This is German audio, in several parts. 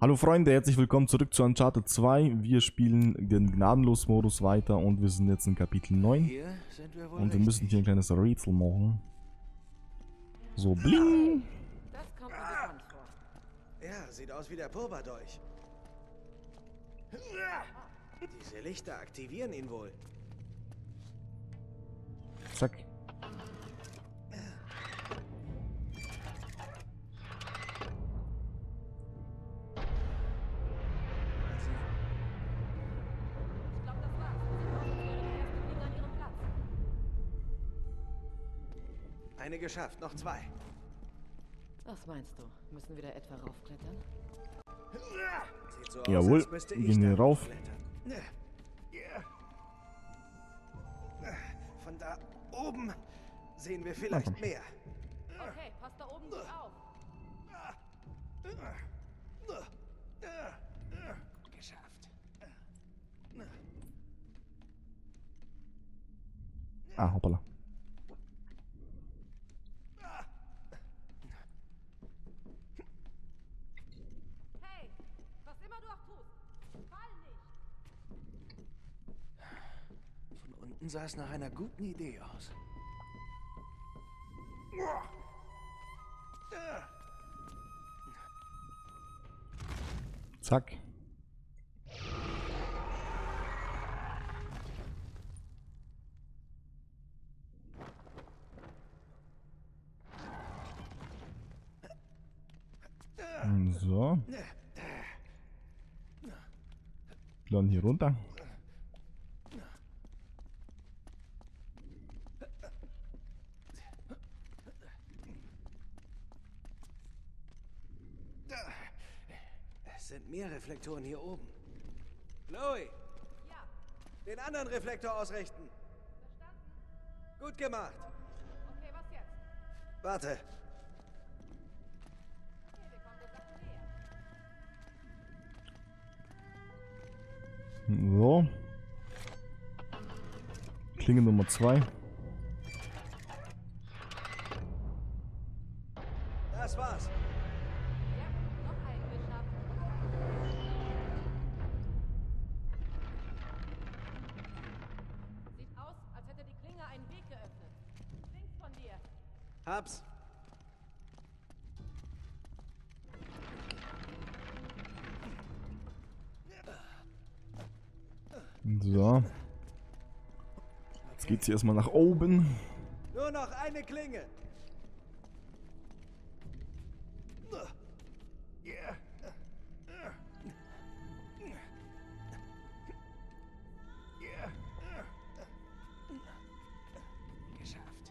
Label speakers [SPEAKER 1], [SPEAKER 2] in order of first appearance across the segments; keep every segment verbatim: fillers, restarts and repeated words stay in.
[SPEAKER 1] Hallo Freunde, herzlich willkommen zurück zu Uncharted zwei. Wir spielen den Gnadenlos-Modus weiter und wir sind jetzt in Kapitel neun.
[SPEAKER 2] Hier sind wir wohl
[SPEAKER 1] Und wir
[SPEAKER 2] richtig.
[SPEAKER 1] müssen hier ein kleines Rätsel machen. So, bling!
[SPEAKER 3] Das kommt mir bekannt vor.
[SPEAKER 2] Ja, sieht aus wie der Purba-Dolch. Diese Lichter aktivieren ihn wohl.
[SPEAKER 1] Zack.
[SPEAKER 3] Ich glaube, das war's. Sie wäre die erste Fliege an ihrem Platz.
[SPEAKER 2] Eine geschafft, noch zwei.
[SPEAKER 3] Was meinst du? Müssen wir da etwa raufklettern?
[SPEAKER 2] Sieht so
[SPEAKER 1] Jawohl,
[SPEAKER 2] aus, als müsste
[SPEAKER 1] gehen
[SPEAKER 2] ich
[SPEAKER 1] wir
[SPEAKER 2] da
[SPEAKER 1] rauf.
[SPEAKER 2] hochklettern. Von da oben sehen wir vielleicht mehr.
[SPEAKER 3] Okay, passt da oben gut auf.
[SPEAKER 2] Geschafft.
[SPEAKER 1] Ah, hoppala.
[SPEAKER 3] Hey, was immer du auch tust, fall nicht.
[SPEAKER 2] Von unten sah es nach einer guten Idee aus.
[SPEAKER 1] Zack. So. Dann hier runter.
[SPEAKER 2] Es sind mehr Reflektoren hier oben. Chloe,
[SPEAKER 3] Ja,
[SPEAKER 2] den anderen Reflektor ausrichten.
[SPEAKER 3] verstanden?
[SPEAKER 2] Gut gemacht.
[SPEAKER 3] Okay, was jetzt?
[SPEAKER 2] Warte.
[SPEAKER 3] Okay, wir kommen der Sache näher.
[SPEAKER 1] So. Klinge Nummer zwei.
[SPEAKER 2] Das war's.
[SPEAKER 3] Ja, noch einen geschafft. Sieht aus, als hätte die Klinge einen Weg geöffnet. Links von dir.
[SPEAKER 2] Hab's.
[SPEAKER 1] So. Jetzt geht's hier erstmal nach oben.
[SPEAKER 2] Nur noch eine Klinge. Geschafft.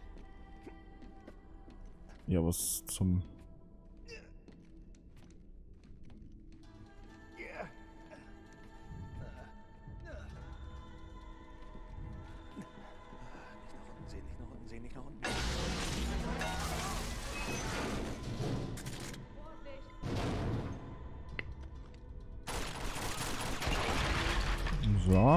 [SPEAKER 1] Ja, was zum...
[SPEAKER 2] Nicht nach unten sehen, nicht nach unten sehen, nicht nach unten.
[SPEAKER 3] Vorsicht.
[SPEAKER 1] So.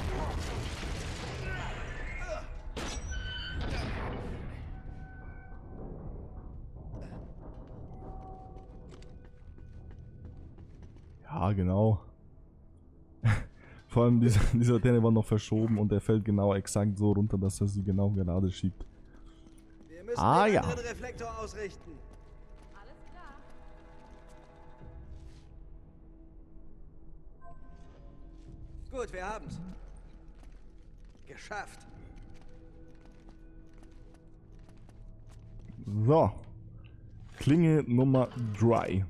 [SPEAKER 1] Ja, genau. Vor allem dieser, dieser Antenne war noch verschoben und er fällt genau exakt so runter, dass er sie genau gerade schiebt.
[SPEAKER 2] Wir müssen
[SPEAKER 1] Ah,
[SPEAKER 2] den
[SPEAKER 1] ja.
[SPEAKER 2] anderen Reflektor ausrichten.
[SPEAKER 3] Alles klar.
[SPEAKER 2] Gut, wir haben's. Geschafft.
[SPEAKER 1] So. Klinge Nummer drei.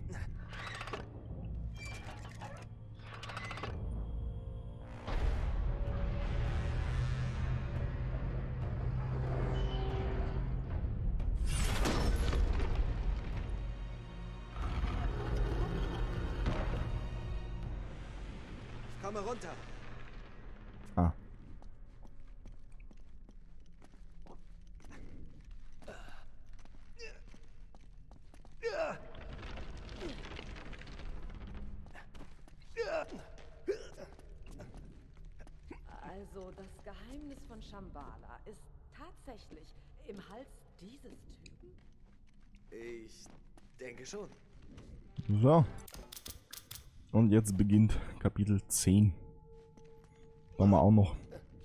[SPEAKER 2] Ich komme runter.
[SPEAKER 1] Ah.
[SPEAKER 3] Also, das Geheimnis von Shambhala ist tatsächlich im Hals dieses Typen?
[SPEAKER 2] Ich denke schon.
[SPEAKER 1] So. Und jetzt beginnt Kapitel zehn. Machen wir auch noch.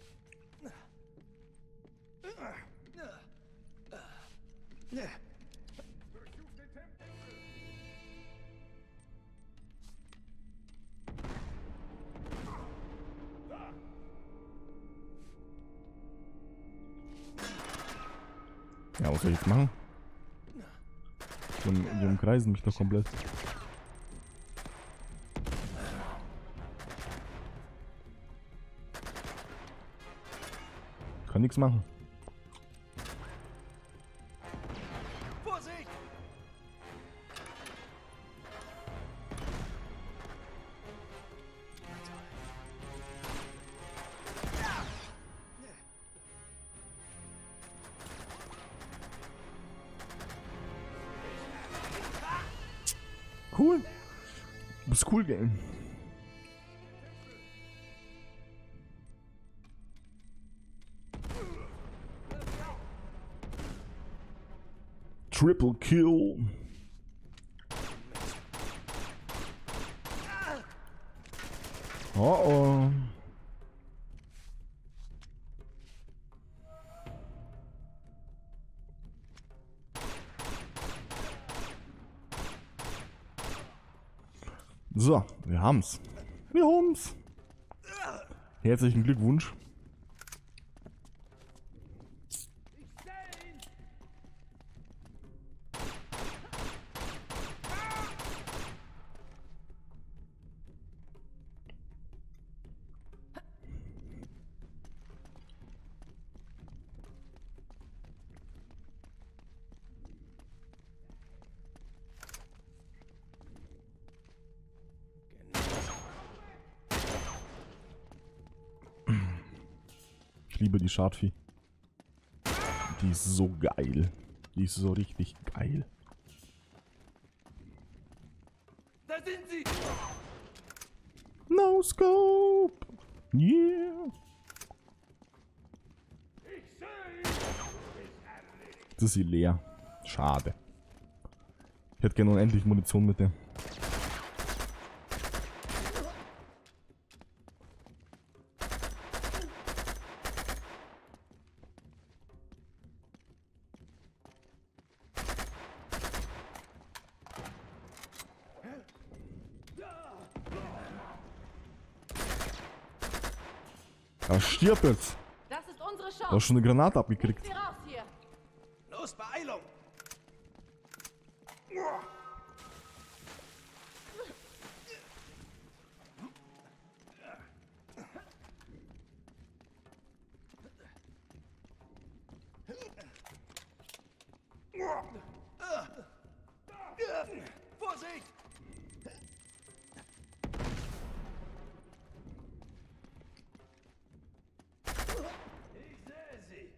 [SPEAKER 1] Ja, was soll ich jetzt machen? Die, die umkreisen mich doch komplett. Kann nichts machen.
[SPEAKER 2] Vorsicht!
[SPEAKER 1] Cool. Du bist cool, Game. Triple Kill. Oh oh. So, wir haben's. Wir haben's. Herzlichen Glückwunsch. Ich liebe die Schadvieh. Die ist so geil. Die ist so richtig geil.
[SPEAKER 2] Da sind sie!
[SPEAKER 1] No Scope! Yeah! Das ist sie leer. Schade. Ich hätte gerne unendlich Munition mit der. Ja, stirb jetzt!
[SPEAKER 3] Das ist unsere
[SPEAKER 1] Du hast
[SPEAKER 3] Chance.
[SPEAKER 1] schon eine Granate abgekriegt.
[SPEAKER 3] Sie raus hier.
[SPEAKER 2] Los, Beeilung! Vorsicht! Ich sehe sie!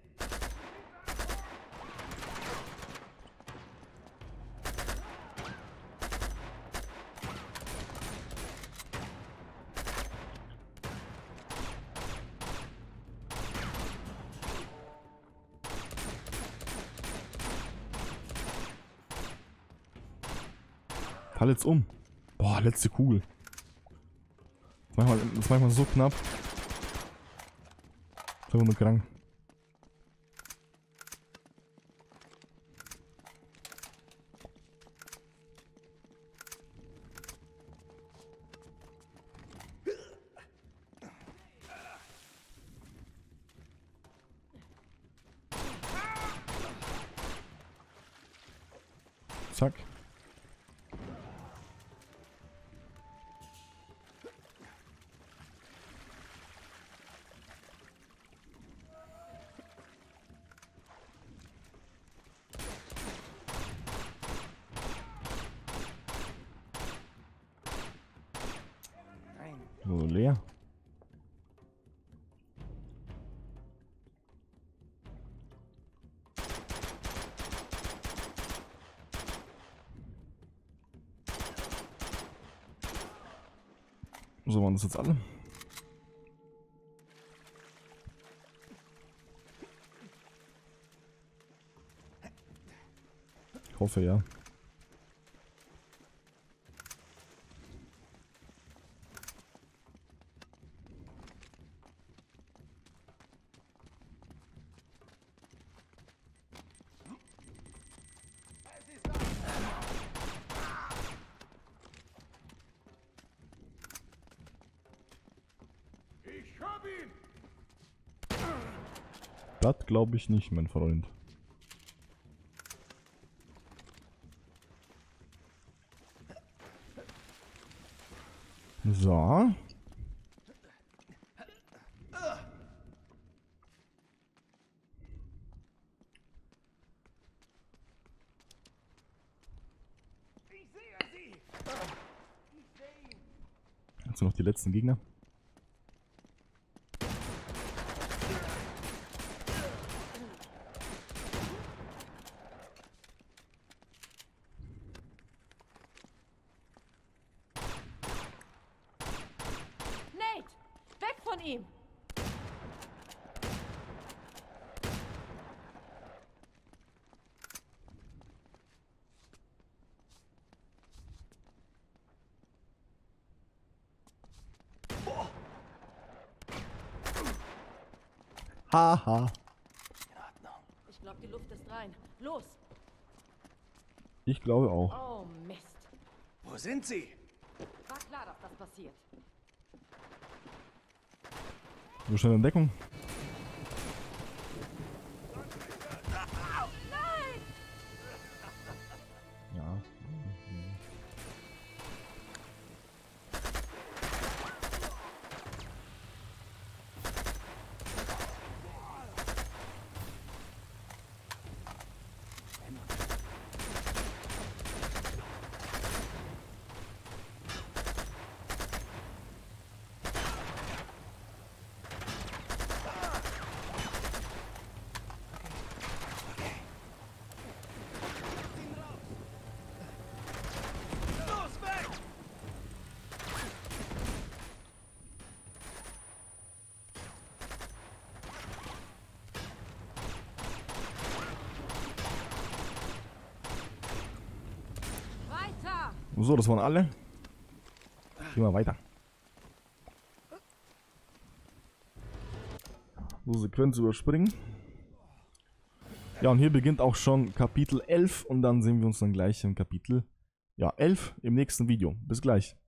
[SPEAKER 1] Fall jetzt um. Boah, letzte Kugel. Das ist manchmal, das ist manchmal so knapp. Das ist einfach nur krank. Zack.
[SPEAKER 2] Nein.
[SPEAKER 1] So, leer. So waren das jetzt alle. Ich hoffe ja. Das glaube ich nicht, mein Freund. So. Jetzt noch die letzten Gegner.
[SPEAKER 3] Nate! Weg von ihm!
[SPEAKER 1] Haha.
[SPEAKER 2] In Ordnung.
[SPEAKER 3] Ich glaube, die Luft ist rein. Los!
[SPEAKER 1] Ich glaube auch.
[SPEAKER 3] Oh, Mist.
[SPEAKER 2] Wo sind sie?
[SPEAKER 3] War klar, dass das passiert.
[SPEAKER 1] So schnell in Deckung.
[SPEAKER 3] Nein!
[SPEAKER 1] Ja.
[SPEAKER 2] Los, weg!
[SPEAKER 3] Weiter!
[SPEAKER 1] So, das waren alle. Gehen wir weiter. So, Sequenz überspringen. Ja, und hier beginnt auch schon Kapitel elf und dann sehen wir uns dann gleich im Kapitel ja, elf im nächsten Video. Bis gleich.